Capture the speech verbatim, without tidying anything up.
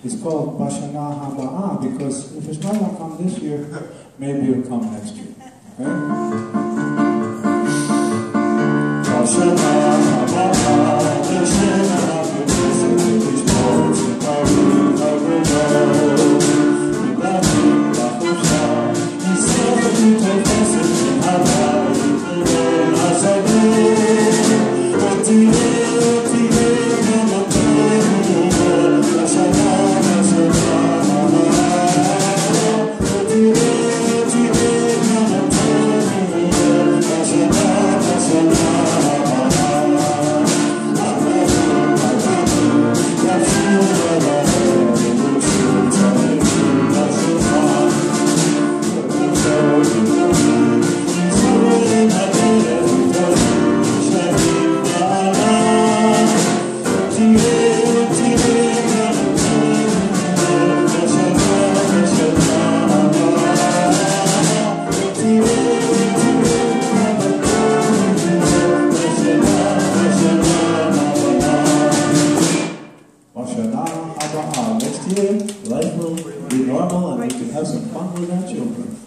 It's called Bashana Haba'a because if it's not going to come this year, maybe it'll come next year. Okay? Bashana Haba'a, Bashana next year, life will be normal and we can have some fun with our children.